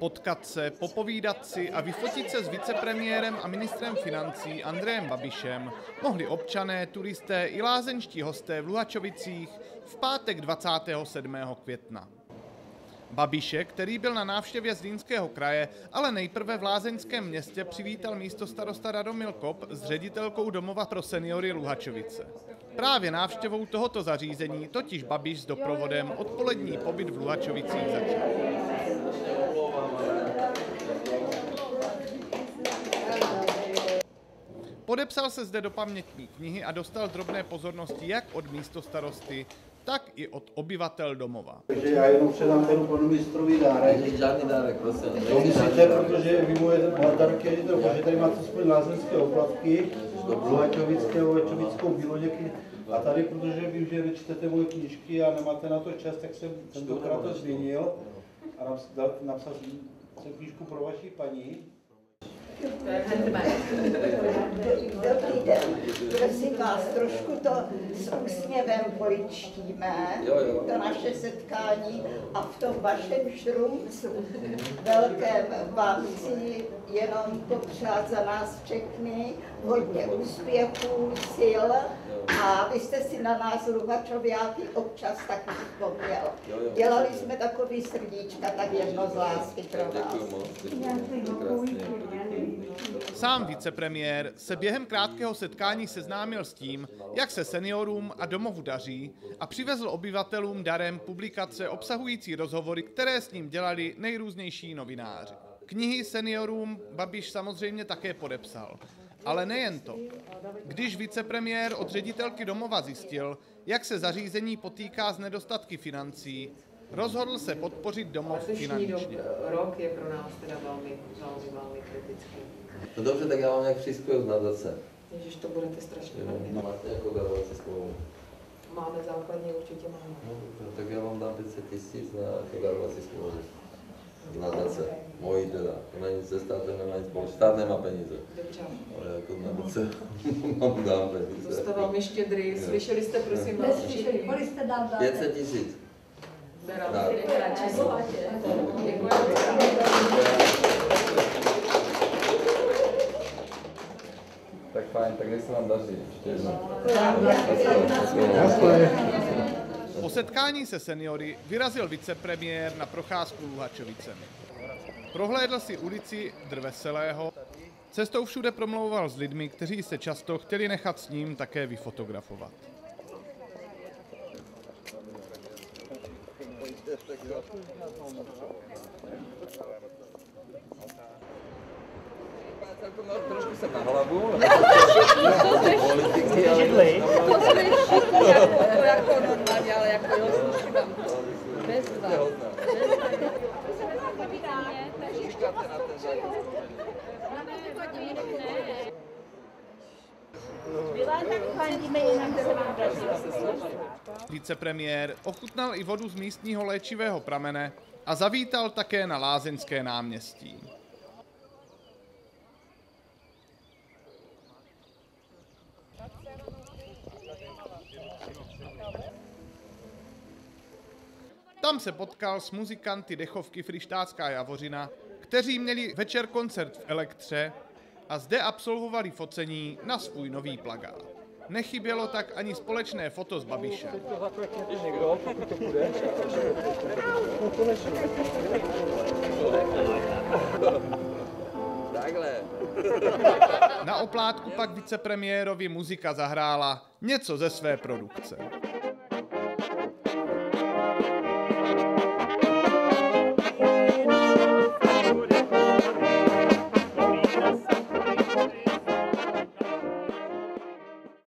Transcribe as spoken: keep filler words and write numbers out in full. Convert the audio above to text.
Potkat se, popovídat si a vyfotit se s vicepremiérem a ministrem financí Andrejem Babišem mohli občané, turisté i lázeňští hosté v Luhačovicích v pátek dvacátého sedmého května. Babiše, který byl na návštěvě Zlínského kraje, ale nejprve v lázeňském městě přivítal místostarosta Radomil Kop s ředitelkou domova pro seniory Luhačovice. Právě návštěvou tohoto zařízení totiž Babiš s doprovodem odpolední pobyt v Luhačovicích začal. Podepsal se zde do pamětní knihy a dostal drobné pozornosti jak od místostarosty, tak i od obyvatel domova. Takže já jenom předám panu panu ministrovi dárek. Žádný dárek, prosím. To musíte, protože vy moje dárky, že tady máte aspoň lázeňské oplatky, Luhačovické, Luhačovickou Bíloděky. A tady, protože vím, že nečtete moje knížky a nemáte na to čas, tak jsem tentokrát to změnil a napsal jsem knížku pro vaši paní. Dobrý den, prosím vás, trošku to s úsměvem poličtíme, to naše setkání a v tom vašem šrumcu velkém vám chci jenom popřát za nás všechny hodně úspěchů, sil a vy jste si na nás Luhačoviáky občas taky vzpomněl. Dělali jsme takový srdíčka, tak jedno z lásky pro vás. Sám vicepremiér se během krátkého setkání seznámil s tím, jak se seniorům a domovu daří a přivezl obyvatelům darem publikace obsahující rozhovory, které s ním dělali nejrůznější novináři. Knihy seniorům Babiš samozřejmě také podepsal. Ale nejen to. Když vicepremiér od ředitelky domova zjistil, jak se zařízení potýká s nedostatky financí, rozhodl se podpořit domov finančně. Rok je pro nás teda velmi, velmi, velmi kritický. No dobře, tak já vám nějak přispěju z nadace. Ježiš, to budete strašně velmi. Máte nějakou darovací smlouvu? Máme základně, určitě máme. No, tak já vám dám pět set tisíc na darovací smlouvu. Z nadace. Mojí teda. To není se státem, nemá nic společného. Stát nemá peníze. Dobře. Ale jako nadace vám dám peníze. To jste velmi štědrý. Slyšeli jste, prosím vás? Neslyšeli, kolik jste dám dát? pět set tisíc. Děkuji. Tak fajn, tak nech se vám daří. Ještě jednou. Po setkání se seniory vyrazil vicepremiér na procházku Luhačovicemi. Prohlédl si ulici Drveselého, cestou všude promlouval s lidmi, kteří se často chtěli nechat s ním také vyfotografovat. Trošku jsem na hlavu, ale... Politiky, ale... To jako normálně, ale jako jo, sluším. Bez dva. Vicepremiér ochutnal i vodu z místního léčivého pramene a zavítal také na Lázeňské náměstí. Tam se potkal s muzikanty dechovky Fryštácká Javořina, kteří měli večer koncert v Elektře a zde absolvovali focení na svůj nový plakát. Nechybělo tak ani společné foto s Babišem. Na oplátku pak vicepremiérovi muzika zahrála něco ze své produkce.